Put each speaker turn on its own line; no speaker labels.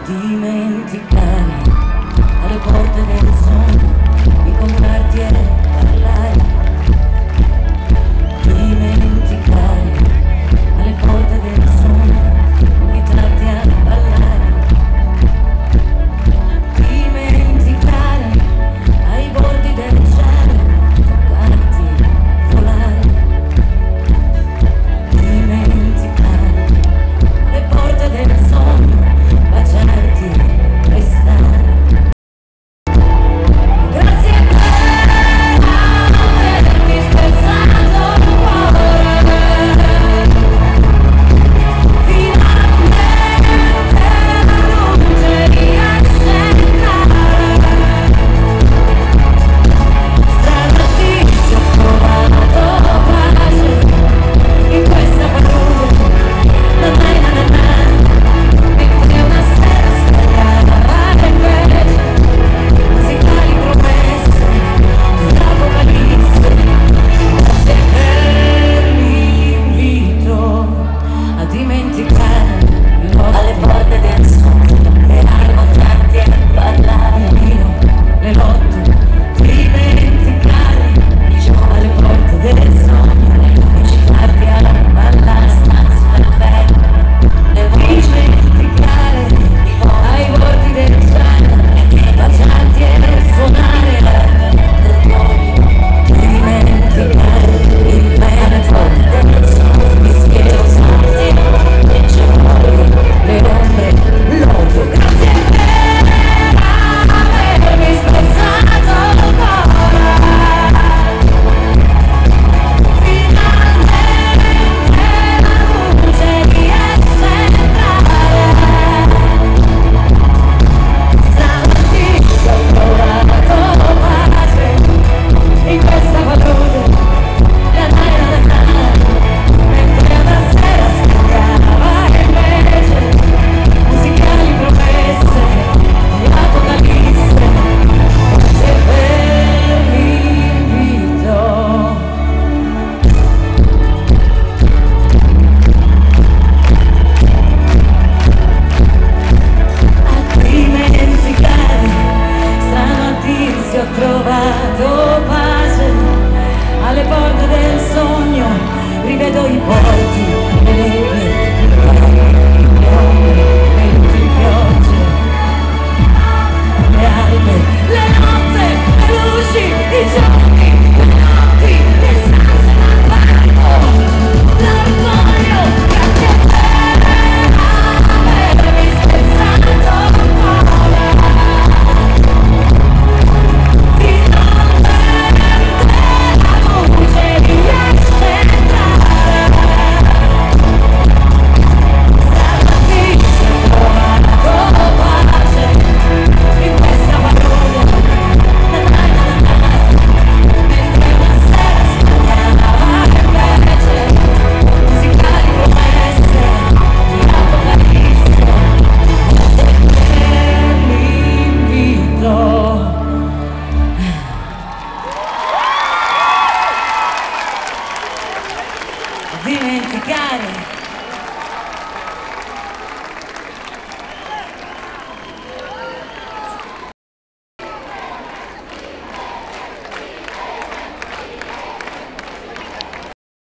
dimenticare alle porte del sogno, incontrarti e parlare, dimenticare alle porte del sogno, invitarti a ballare, dimenticare ai bordi del cielo, toccarti, volare, dimenticare alle porte del sogno, baciarti, restare. Grazie per avermi spezzato il cuore, finalmente la luce riesce a entrare. Stanotte ho trovato pace in questa palude, mentre una sera sbagliava invece musicali promesse dell'Apocalisse. Grazie per l'invito a dimenticare alle porte del sogno e a incontrarti e parlare io, le lotte, dimenticare alle porte del sogno, incitarti a ballare, stanze perfette, dimenticare ai bordi del cielo, baciarti e suonare, dimenticare il vento del sole, mi schiero salti e cieli, le ombre, l'odio. Grazie per avermi spezzato il cuore, finalmente la luce riesce a entrare. Stamattina ho trovato pace in questa palude, mentre una sera scagliava invece musicali promesse di Apocalisse. Grazie per l'invito a dimenticare. Stanotte ho trovato pace alle porte del sogno, rivedo i porti, le nebbie, i panni, le ombre, le luci, piogge, le albe, le notte, le luci, i giorni, le notti, le stanze dal bagno, l'orgoglio. Grazie per avermi spezzato il cuore, finalmente la luce riesce a entrare. Stamattina ho trovato pace in questa palude, mentre una sera sbagliava invece musicali promesse di Apocalisse. Grazie per l'invito a dimenticare